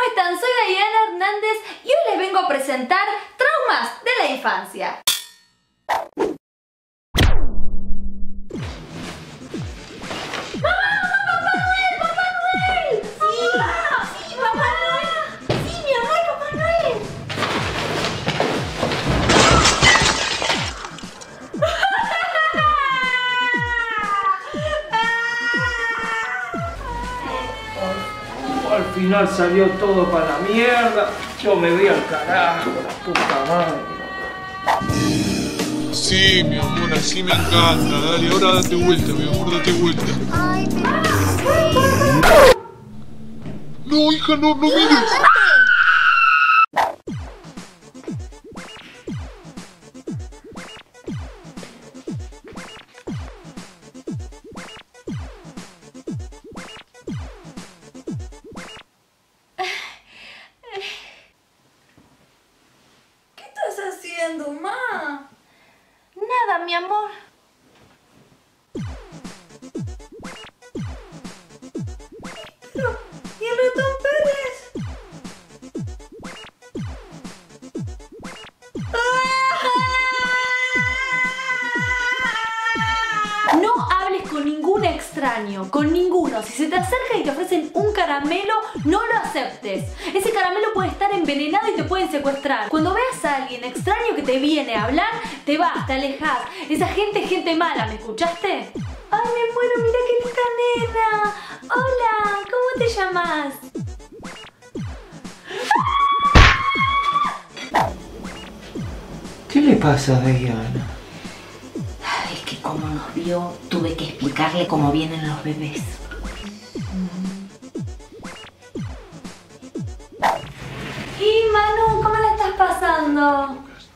están? Soy Diana Hernández y hoy les vengo a presentar traumas de la infancia. Al final salió todo para la mierda. Yo me voy al carajo, la puta madre. Sí, mi amor, así me encanta. Dale, ahora date vuelta, mi amor, date vuelta. No, hija, no mires. ¿Qué estás haciendo, ma? Nada, mi amor. Pero, ¿y el ratón Pérez? No hables con ningún extraño, con ninguno. Si se te acercan y te ofrecen un caramelo, no lo aceptes. Ese caramelo puede estar envenenado y te pueden secuestrar. Cuando veas a alguien extraño que te viene a hablar, te vas, te alejas. Esa gente es gente mala, ¿me escuchaste? Ay, me muero, mira qué linda nena. Hola, ¿cómo te llamas? ¿Qué le pasa a Diana? Es que como nos vio, tuve que explicarle cómo vienen los bebés. Y Manu, ¿cómo la estás pasando?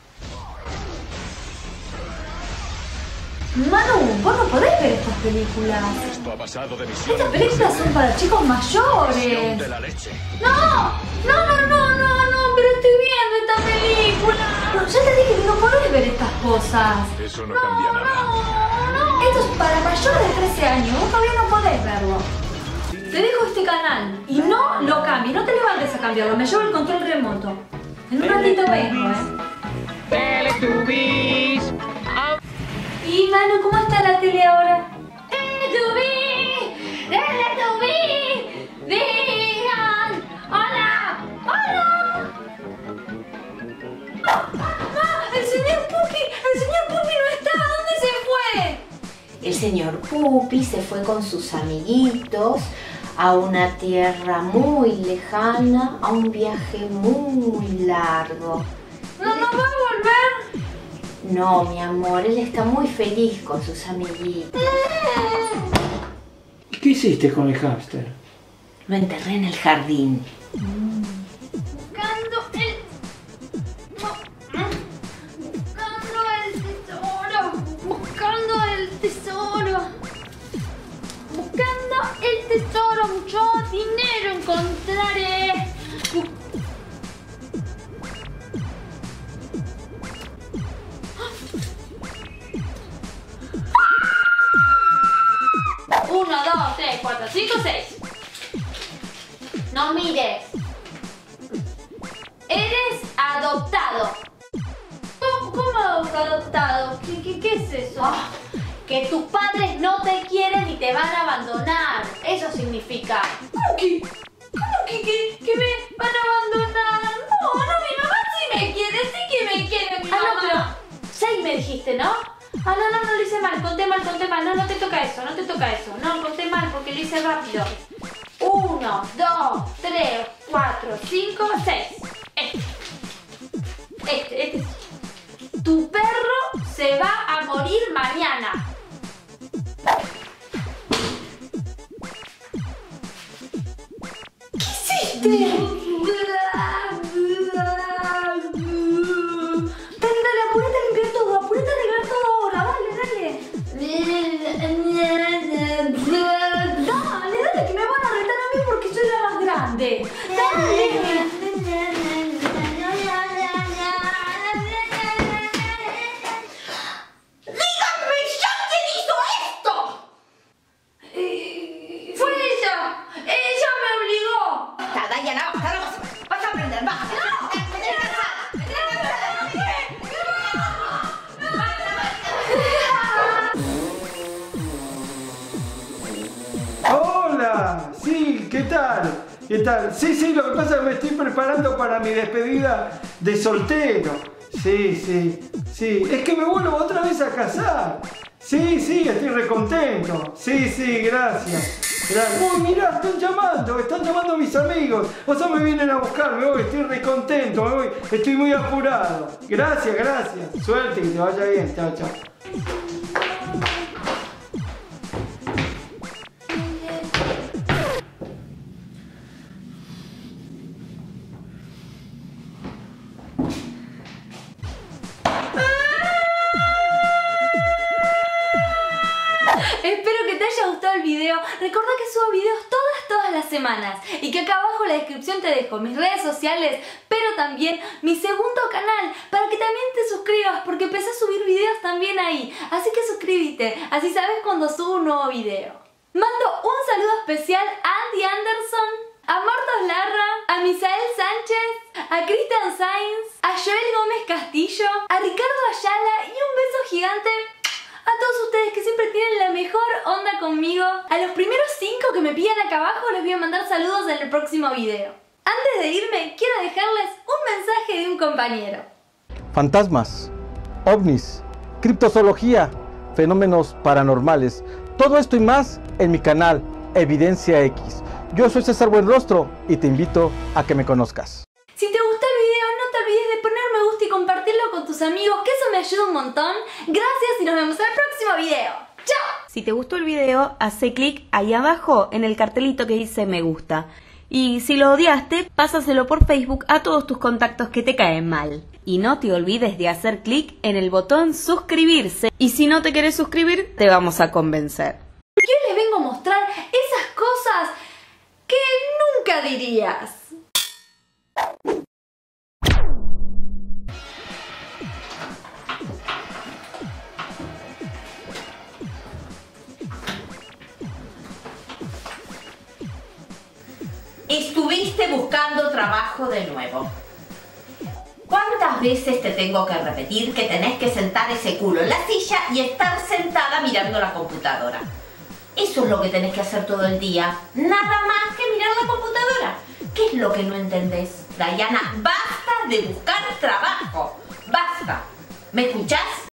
Manu, vos no podés ver estas películas. Esto ha pasado de misión. Estas películas son para chicos mayores. De la leche. No, pero estoy viendo esta película. No, ya te dije que no podés ver estas cosas. Eso no cambia nada. No. Esto es para mayores de 13 años, vos todavía no podés verlo. Te dejo este canal y no lo cambies, no te levantes a cambiarlo, me llevo el control remoto. En un ratito vengo, Teletubbies. Y Manu, ¿cómo está la tele ahora? ¡Digan! ¡Hola! ¡El señor Pupi no está! ¿Dónde se fue? El señor Pupi se fue con sus amiguitos a una tierra muy lejana, a un viaje muy largo. ¿No va a volver? No, mi amor, él está muy feliz con sus amiguitos. ¿Qué hiciste con el hámster? Lo enterré en el jardín. Buscando el tesoro, mucho dinero encontraré. 1, 2, 3, 4, 5, 6. No mires. Eres adoptado. ¿Cómo adoptado? ¿Qué es eso? Que tus padres no te quieren y te van a abandonar. Eso significa. ¿Cómo que me van a abandonar? No, mi mamá sí me quiere, sí que me quiere mi mamá. No, pero 6 me dijiste, ¿no? No lo hice mal, conté mal. No te toca eso. No, conté mal porque lo hice rápido. 1, 2, 3, 4, 5, 6. Este. Tu perro se va a morir mañana. ¿Qué hiciste? Dale, apurate a limpiar todo ahora, dale. Dale, que me van a retar a mí porque soy la más grande. Dale. ¡Díganme ya quién hizo esto! Fue ella. Ella me obligó. Diana, baja, Ander, basta. ¡No! ¡Me tenés cansada! ¡Me tenés cansada! Hola, sí, ¿qué tal? ¿Qué tal? Sí, lo que pasa es que me estoy preparando para mi despedida de soltero. Sí, es que me vuelvo otra vez a casar. Sí, estoy recontento. Sí, gracias. Uy, mirá, están llamando mis amigos. O sea, me vienen a buscar, me voy, estoy recontento, me voy, estoy muy apurado. Gracias. Suerte, que te vaya bien. Chao. Espero que te haya gustado el video. Recuerda que subo videos todas las semanas y que acá abajo en la descripción te dejo mis redes sociales, pero también mi segundo canal para que también te suscribas, porque empecé a subir videos también ahí. Así que suscríbete, así sabes cuando subo un nuevo video. Mando un saludo especial a Andy Anderson, a Martos Larra, a Misael Sánchez, a Cristian Sainz, a Joel Gómez Castillo, a Ricardo Ayala y un beso gigante a todos ustedes que siempre tienen la mejor onda conmigo. A los primeros 5 que me pidan acá abajo les voy a mandar saludos en el próximo video. Antes de irme, quiero dejarles un mensaje de un compañero. Fantasmas, ovnis, criptozoología, fenómenos paranormales, todo esto y más en mi canal Evidencia X. Yo soy César Buenrostro y te invito a que me conozcas. Si te gustó el video, no te olvides de poner me gusta y compartirlo con tus amigos, que eso me ayuda un montón. Gracias y nos vemos en el próximo video. ¡Chao! Si te gustó el video, hace clic ahí abajo en el cartelito que dice me gusta. Y si lo odiaste, pásaselo por Facebook a todos tus contactos que te caen mal. Y no te olvides de hacer clic en el botón suscribirse. Y si no te querés suscribir, te vamos a convencer. Yo les vengo a mostrar esas cosas que nunca dirías. Estuviste buscando trabajo de nuevo. ¿Cuántas veces te tengo que repetir que tenés que sentar ese culo en la silla y estar sentada mirando la computadora? Eso es lo que tenés que hacer todo el día. Nada más que mirar la computadora. ¿Qué es lo que no entendés? Diana, basta de buscar trabajo. Basta. ¿Me escuchás?